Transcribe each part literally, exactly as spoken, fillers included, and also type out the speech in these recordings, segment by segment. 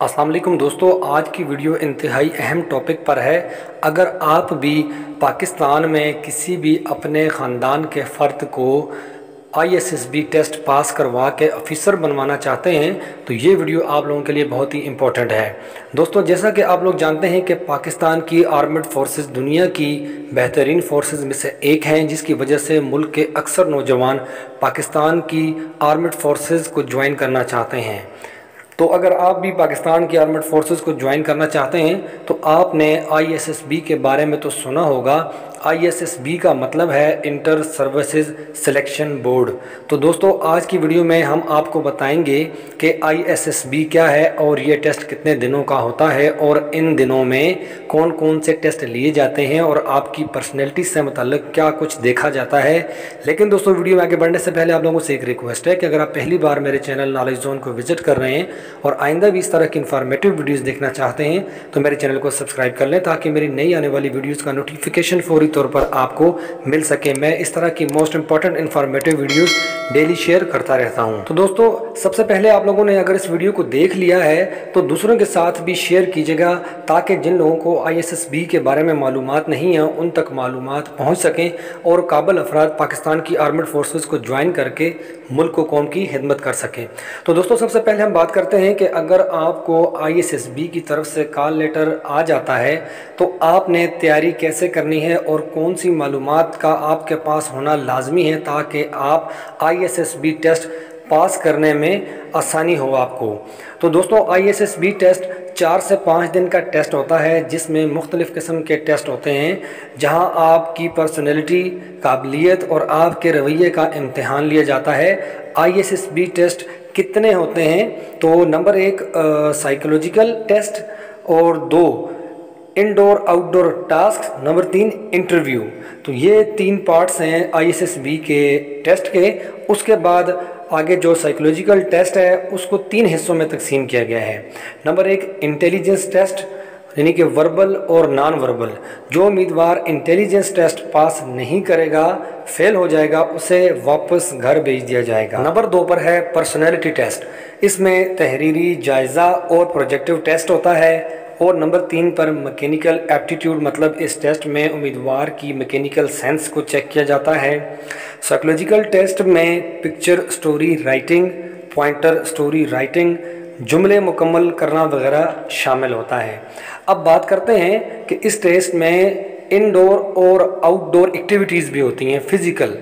अस्सलाम वालेकुम दोस्तों, आज की वीडियो इंतहाई अहम टॉपिक पर है। अगर आप भी पाकिस्तान में किसी भी अपने ख़ानदान के फ़र्द को I S S B test pass करवा के ऑफ़िसर बनवाना चाहते हैं तो ये वीडियो आप लोगों के लिए बहुत ही इम्पोर्टेंट है। दोस्तों, जैसा कि आप लोग जानते हैं कि पाकिस्तान की आर्मड फोर्सेस दुनिया की बेहतरीन फोर्सेस में से एक हैं, जिसकी वजह से मुल्क के अक्सर नौजवान पाकिस्तान की आर्मड फोर्सेस को ज्वाइन करना चाहते हैं। तो अगर आप भी पाकिस्तान की आर्मड फोर्सेस को ज्वाइन करना चाहते हैं तो आपने आई एस एस बी के बारे में तो सुना होगा। आई एस एस बी का मतलब है इंटर सर्विसेज सिलेक्शन बोर्ड। तो दोस्तों, आज की वीडियो में हम आपको बताएंगे कि आई एस एस बी क्या है और ये टेस्ट कितने दिनों का होता है और इन दिनों में कौन कौन से टेस्ट लिए जाते हैं और आपकी पर्सनैलिटी से मुताल्लिक क्या कुछ देखा जाता है। लेकिन दोस्तों, वीडियो में आगे बढ़ने से पहले आप लोगों से एक रिक्वेस्ट है कि अगर आप पहली बार मेरे चैनल नॉलेज जोन को विजिट कर रहे हैं और आइंदा भी इस तरह की इन्फॉर्मेटिव वीडियोस देखना चाहते हैं तो मेरे चैनल को सब्सक्राइब कर लें, ताकि मेरी नई आने वाली वीडियोस का नोटिफिकेशन फौरी तौर पर आपको मिल सके। मैं इस तरह की most important informative videos daily share करता रहता हूं। तो दोस्तों, सबसे पहले आप लोगों ने अगर इस वीडियो को देख लिया है तो दूसरों के साथ भी शेयर कीजिएगा, ताकि जिन लोगों को आई एस एस बी के बारे में मालूमात नहीं है उन तक मालूमात पहुँच सकें और काबिल अफराद पाकिस्तान की आर्मड फोर्सेस को ज्वाइन करके मुल्क को कौम की खिदमत कर सकें। तो दोस्तों, सबसे पहले हम बात करते हैं कि अगर आपको आई एस एस बी की तरफ से कॉल लेटर आ जाता है तो आपने तैयारी कैसे करनी है और कौन सी मालूमात का आपके पास होना लाजमी है ताकि आप I S S B test pass करने में आसानी हो आपको। तो दोस्तों, I S S B test चार से पाँच दिन का टेस्ट होता है, जिसमें मुख्तलिफ़ किस्म के टेस्ट होते हैं, जहां आपकी पर्सनैलिटी, काबिलियत और आपके रवैये का इम्तिहान लिया जाता है। I S S B test कितने होते हैं? तो नंबर एक साइकोलॉजिकल टेस्ट, और दो इंडोर आउटडोर टास्क, नंबर तीन इंटरव्यू। तो ये तीन पार्ट्स हैं आई एस एस बी के टेस्ट के। उसके बाद आगे जो साइकोलॉजिकल टेस्ट है उसको तीन हिस्सों में तकसीम किया गया है। नंबर एक इंटेलिजेंस टेस्ट, यानी कि वर्बल और नॉन वर्बल। जो उम्मीदवार इंटेलिजेंस टेस्ट पास नहीं करेगा, फेल हो जाएगा, उसे वापस घर भेज दिया जाएगा। नंबर दो पर है पर्सनैलिटी टेस्ट। इसमें तहरीरी जायज़ा और प्रोजेक्टिव टेस्ट होता है। और नंबर तीन पर मैकेनिकल एप्टीट्यूड, मतलब इस टेस्ट में उम्मीदवार की मैकेनिकल सेंस को चेक किया जाता है। साइकोलॉजिकल टेस्ट में picture story writing, pointer story writing, जुमले मुकम्मल करना वगैरह शामिल होता है। अब बात करते हैं कि इस टेस्ट में इंडोर और आउटडोर एक्टिविटीज़ भी होती हैं फिज़िकल।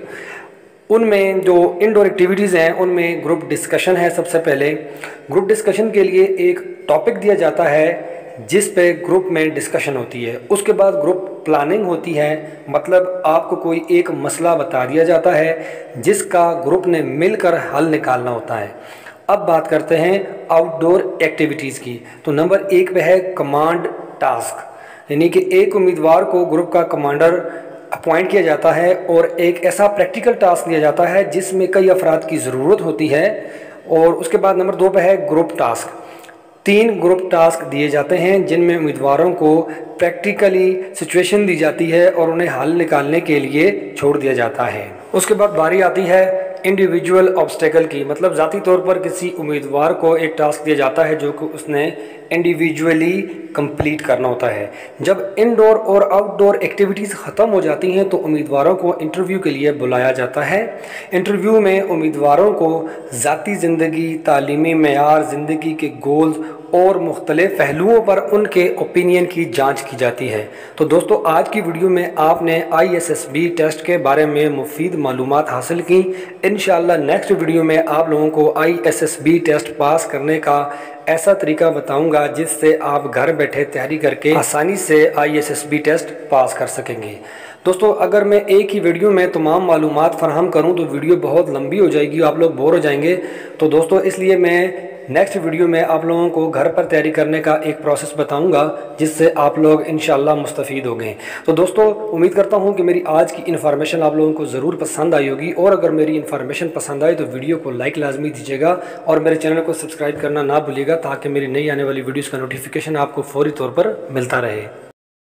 उनमें जो इंडोर एक्टिविटीज़ हैं उनमें ग्रुप डिस्कशन है। सबसे पहले ग्रुप डिस्कशन के लिए एक टॉपिक दिया जाता है जिस पे ग्रुप में डिस्कशन होती है। उसके बाद ग्रुप प्लानिंग होती है, मतलब आपको कोई एक मसला बता दिया जाता है जिसका ग्रुप ने मिलकर हल निकालना होता है। अब बात करते हैं आउटडोर एक्टिविटीज़ की। तो नंबर एक पे है कमांड टास्क, यानी कि एक उम्मीदवार को ग्रुप का कमांडर अपॉइंट किया जाता है और एक ऐसा प्रैक्टिकल टास्क दिया जाता है जिसमें कई अफराद की ज़रूरत होती है। और उसके बाद नंबर दो पे है ग्रुप टास्क। तीन ग्रुप टास्क दिए जाते हैं जिनमें उम्मीदवारों को प्रैक्टिकली सिचुएशन दी जाती है और उन्हें हल निकालने के लिए छोड़ दिया जाता है। उसके बाद बारी आती है इंडिविजुअल ऑब्स्टेकल की, मतलब ज़ाती तौर पर किसी उम्मीदवार को एक टास्क दिया जाता है जो कि उसने इंडिविजुअली कंप्लीट करना होता है। जब इंडोर और आउटडोर एक्टिविटीज़ ख़त्म हो जाती हैं तो उम्मीदवारों को इंटरव्यू के लिए बुलाया जाता है। इंटरव्यू में उम्मीदवारों को ज़ाती ज़िंदगी, तालीमी मेयार, ज़िंदगी के गोल्स और मुख्तलिफ़ पहलुओं पर उनके ओपिनियन की जांच की जाती है। तो दोस्तों, आज की वीडियो में आपने I S S B test के बारे में मुफीद मालूमात हासिल की। इंशाअल्लाह नेक्स्ट वीडियो में आप लोगों को I S S B test pass करने का ऐसा तरीका बताऊंगा जिससे आप घर बैठे तैयारी करके आसानी से I S S B test pass कर सकेंगे। दोस्तों, अगर मैं एक ही वीडियो में तमाम मालूमात फराहम करूं तो वीडियो बहुत लंबी हो जाएगी, आप लोग बोर हो जाएंगे। तो दोस्तों, इसलिए मैं नेक्स्ट वीडियो में आप लोगों को घर पर तैयारी करने का एक प्रोसेस बताऊंगा जिससे आप लोग इंशाअल्लाह मुस्तफ़ीद होंगे। तो दोस्तों, उम्मीद करता हूं कि मेरी आज की इन्फॉर्मेशन आप लोगों को ज़रूर पसंद आई होगी, और अगर मेरी इन्फॉर्मेशन पसंद आए तो वीडियो को लाइक लाजमी दीजिएगा और मेरे चैनल को सब्सक्राइब करना ना भूलिएगा, ताकि मेरी नई आने वाली वीडियोज़ का नोटिफिकेशन आपको फौरी तौर पर मिलता रहे।